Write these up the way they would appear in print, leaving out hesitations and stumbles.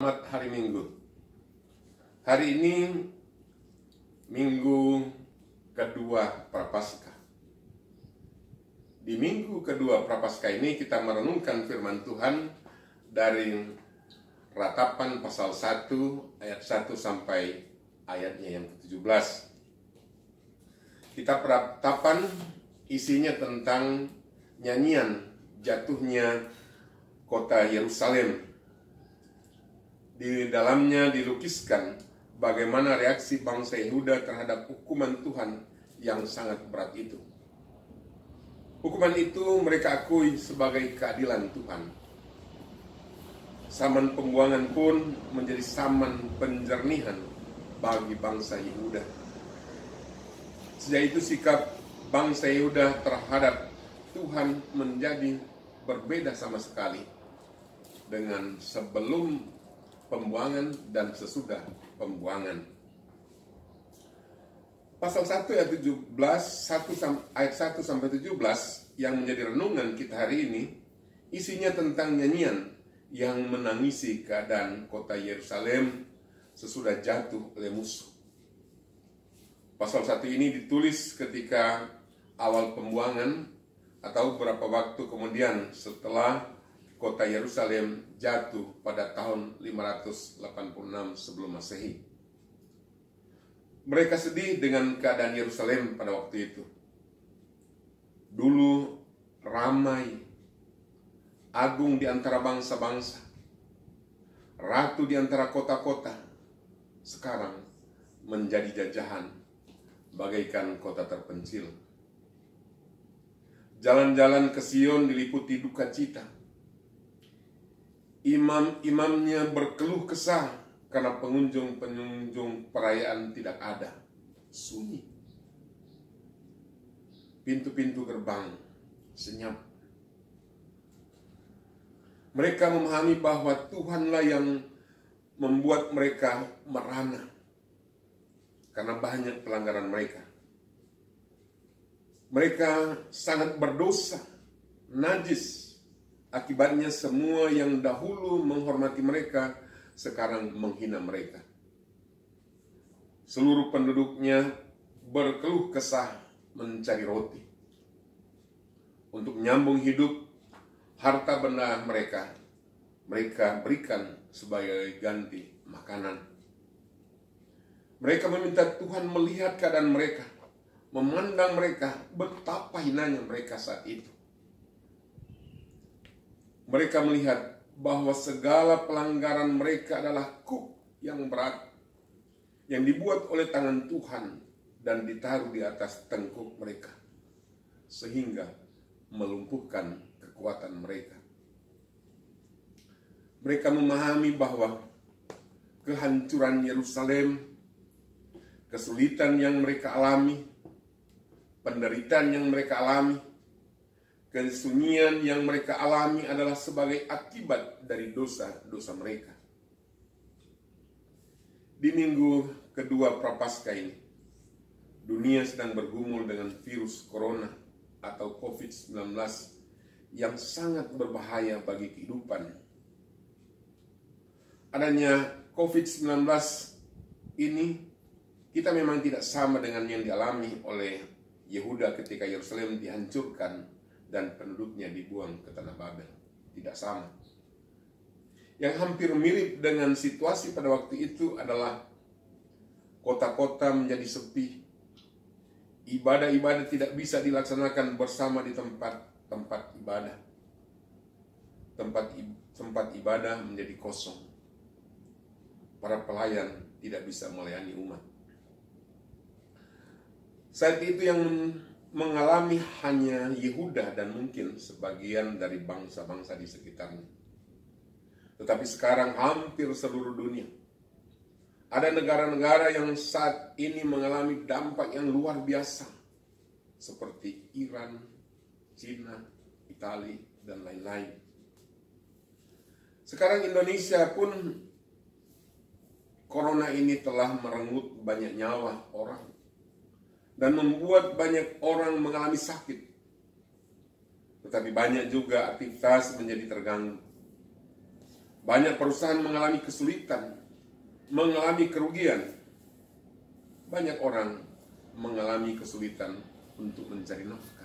Selamat hari Minggu. Hari ini Minggu kedua Prapaskah. Di Minggu kedua Prapaskah ini kita merenungkan firman Tuhan dari Ratapan pasal 1 ayat 1 sampai ayatnya yang ke-17. Kitab Ratapan isinya tentang nyanyian jatuhnya kota Yerusalem. Di dalamnya dilukiskan bagaimana reaksi bangsa Yehuda terhadap hukuman Tuhan yang sangat berat itu. Hukuman itu mereka akui sebagai keadilan Tuhan. Saman pembuangan pun menjadi saman penjernihan bagi bangsa Yehuda. Sejak itu sikap bangsa Yehuda terhadap Tuhan menjadi berbeda sama sekali dengan sebelum pembuangan dan sesudah pembuangan. Pasal 1 ayat 17, ayat 1 sampai 17 yang menjadi renungan kita hari ini, isinya tentang nyanyian yang menangisi keadaan kota Yerusalem sesudah jatuh oleh musuh. Pasal 1 ini ditulis ketika awal pembuangan atau beberapa waktu kemudian setelah kota Yerusalem jatuh pada tahun 586 sebelum Masehi. Mereka sedih dengan keadaan Yerusalem pada waktu itu. Dulu ramai, agung di antara bangsa-bangsa, ratu di antara kota-kota, sekarang menjadi jajahan, bagaikan kota terpencil. Jalan-jalan ke Sion diliputi duka cita. Imam-imamnya berkeluh kesah karena pengunjung-pengunjung perayaan tidak ada. Sunyi. Pintu-pintu gerbang senyap. Mereka memahami bahwa Tuhanlah yang membuat mereka merana karena banyak pelanggaran mereka. Mereka sangat berdosa, najis. Akibatnya semua yang dahulu menghormati mereka sekarang menghina mereka. Seluruh penduduknya berkeluh kesah mencari roti. Untuk menyambung hidup, harta benda mereka berikan sebagai ganti makanan. Mereka meminta Tuhan melihat keadaan mereka, memandang mereka, betapa hinanya mereka saat itu. Mereka melihat bahwa segala pelanggaran mereka adalah kuk yang berat yang dibuat oleh tangan Tuhan dan ditaruh di atas tengkuk mereka sehingga melumpuhkan kekuatan mereka. Mereka memahami bahwa kehancuran Yerusalem, kesulitan yang mereka alami, penderitaan yang mereka alami, kesunyian yang mereka alami adalah sebagai akibat dari dosa-dosa mereka. Di minggu kedua Prapaskah ini, dunia sedang bergumul dengan virus corona atau COVID-19 yang sangat berbahaya bagi kehidupan. Adanya COVID-19 ini, kita memang tidak sama dengan yang dialami oleh Yehuda ketika Yerusalem dihancurkan dan penduduknya dibuang ke tanah Babel. Tidak sama. Yang hampir mirip dengan situasi pada waktu itu adalah kota-kota menjadi sepi. Ibadah-ibadah tidak bisa dilaksanakan bersama di tempat ibadah. Tempat ibadah menjadi kosong. Para pelayan tidak bisa melayani umat. Saat itu yang mengalami hanya Yehuda dan mungkin sebagian dari bangsa-bangsa di sekitarnya. Tetapi sekarang hampir seluruh dunia. Ada negara-negara yang saat ini mengalami dampak yang luar biasa. Seperti Iran, Cina, Italia, dan lain-lain. Sekarang Indonesia pun corona ini telah merenggut banyak nyawa orang. Dan membuat banyak orang mengalami sakit. Tetapi banyak juga aktivitas menjadi terganggu. Banyak perusahaan mengalami kesulitan, mengalami kerugian. Banyak orang mengalami kesulitan untuk mencari nafkah.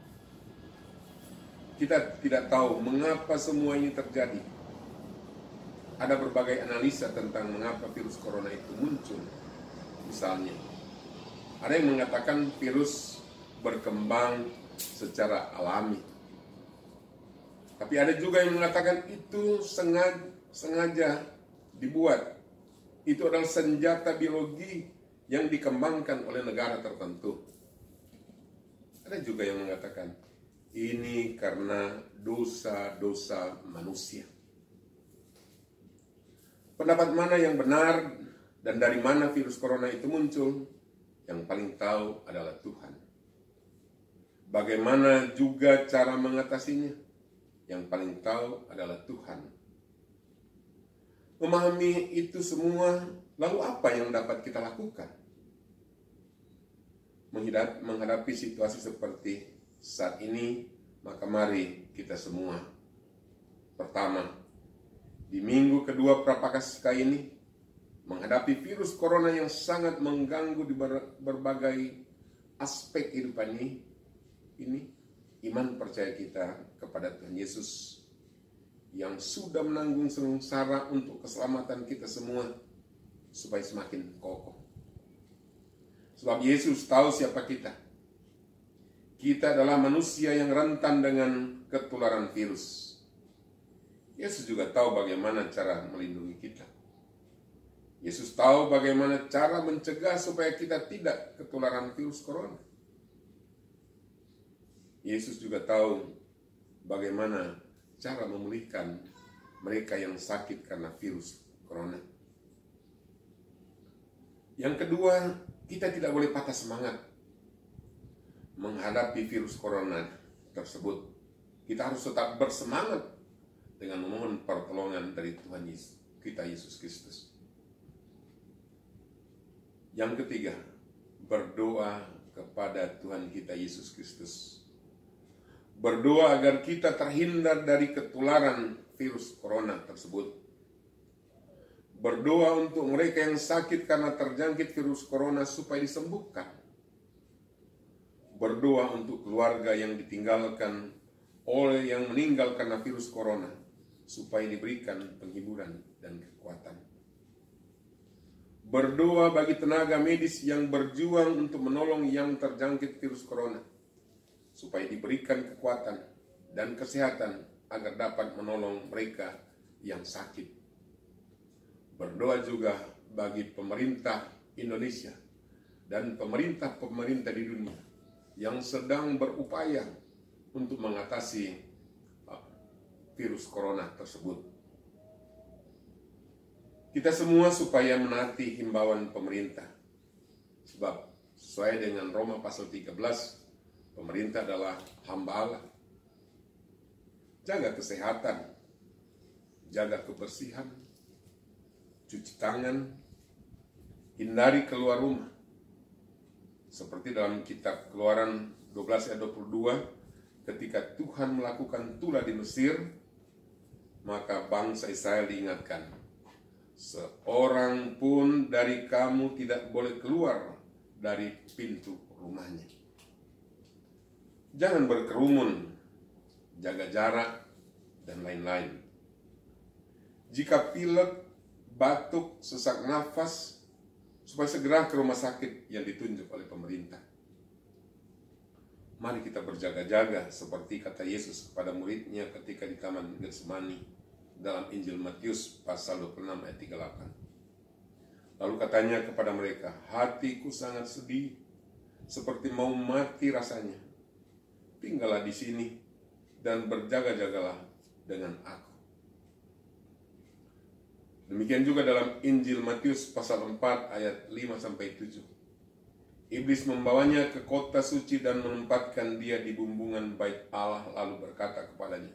Kita tidak tahu mengapa semua ini terjadi. Ada berbagai analisa tentang mengapa virus corona itu muncul. Misalnya, ada yang mengatakan virus berkembang secara alami. Tapi ada juga yang mengatakan itu sengaja dibuat. Itu adalah senjata biologi yang dikembangkan oleh negara tertentu. Ada juga yang mengatakan ini karena dosa-dosa manusia. Pendapat mana yang benar dan dari mana virus corona itu muncul? Yang paling tahu adalah Tuhan. Bagaimana juga cara mengatasinya? Yang paling tahu adalah Tuhan. Memahami itu semua, lalu apa yang dapat kita lakukan? Menghadapi situasi seperti saat ini, maka mari kita semua. Pertama, di minggu kedua Prapaskah ini, menghadapi virus corona yang sangat mengganggu di berbagai aspek kehidupan ini, iman percaya kita kepada Tuhan Yesus yang sudah menanggung sengsara untuk keselamatan kita semua supaya semakin kokoh. Sebab Yesus tahu siapa kita. Kita adalah manusia yang rentan dengan ketularan virus. Yesus juga tahu bagaimana cara melindungi kita. Yesus tahu bagaimana cara mencegah supaya kita tidak ketularan virus corona. Yesus juga tahu bagaimana cara memulihkan mereka yang sakit karena virus corona. Yang kedua, kita tidak boleh patah semangat menghadapi virus corona tersebut. Kita harus tetap bersemangat dengan memohon pertolongan dari Tuhan kita Yesus Kristus. Yang ketiga, berdoa kepada Tuhan kita Yesus Kristus. Berdoa agar kita terhindar dari ketularan virus corona tersebut. Berdoa untuk mereka yang sakit karena terjangkit virus corona supaya disembuhkan. Berdoa untuk keluarga yang ditinggalkan oleh yang meninggal karena virus corona supaya diberikan penghiburan dan kekuatan. Berdoa bagi tenaga medis yang berjuang untuk menolong yang terjangkit virus corona supaya diberikan kekuatan dan kesehatan agar dapat menolong mereka yang sakit. Berdoa juga bagi pemerintah Indonesia dan pemerintah-pemerintah di dunia yang sedang berupaya untuk mengatasi virus corona tersebut. Kita semua supaya menaati himbauan pemerintah. Sebab sesuai dengan Roma pasal 13, pemerintah adalah hamba Allah. Jaga kesehatan, jaga kebersihan, cuci tangan, hindari keluar rumah. Seperti dalam kitab Keluaran 12 ayat 22, ketika Tuhan melakukan tulah di Mesir, maka bangsa Israel diingatkan, seorang pun dari kamu tidak boleh keluar dari pintu rumahnya. Jangan berkerumun, jaga jarak, dan lain-lain. Jika pilek, batuk, sesak nafas, supaya segera ke rumah sakit yang ditunjuk oleh pemerintah. Mari kita berjaga-jaga seperti kata Yesus kepada muridnya ketika di Taman Getsemani dalam Injil Matius pasal 26 ayat 38. Lalu katanya kepada mereka, hatiku sangat sedih, seperti mau mati rasanya. Tinggallah di sini dan berjaga-jagalah dengan aku. Demikian juga dalam Injil Matius pasal 4 ayat 5-7. Iblis membawanya ke kota suci dan menempatkan dia di bumbungan bait Allah lalu berkata kepadanya,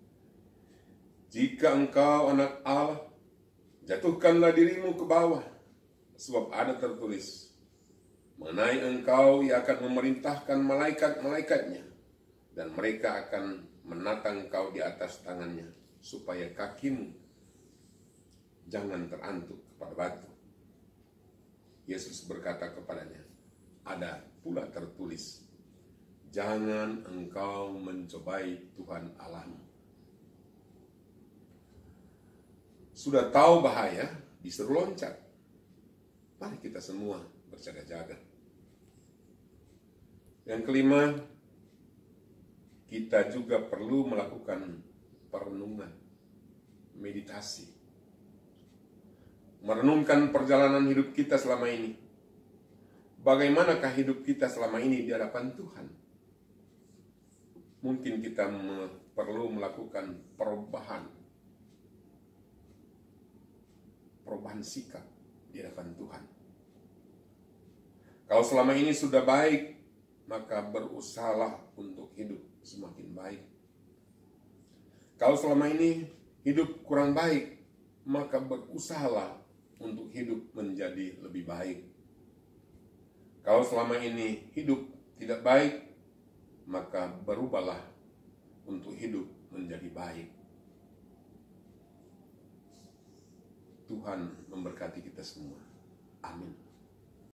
jika engkau anak Allah, jatuhkanlah dirimu ke bawah, sebab ada tertulis, mengenai engkau ia akan memerintahkan malaikat-malaikatnya, dan mereka akan menatang engkau di atas tangannya, supaya kakimu jangan terantuk kepada batu. Yesus berkata kepadanya, ada pula tertulis, jangan engkau mencobai Tuhan Allahmu. Sudah tahu bahaya, disuruh loncat. Mari kita semua berjaga-jaga. Yang kelima, kita juga perlu melakukan perenungan, meditasi. Merenungkan perjalanan hidup kita selama ini. Bagaimanakah hidup kita selama ini di hadapan Tuhan? Mungkin kita perlu melakukan perubahan sikap di hadapan Tuhan. Kalau selama ini sudah baik, maka berusahalah untuk hidup semakin baik. Kalau selama ini hidup kurang baik, maka berusahalah untuk hidup menjadi lebih baik. Kalau selama ini hidup tidak baik, maka berubahlah untuk hidup menjadi baik. Tuhan memberkati kita semua. Amin.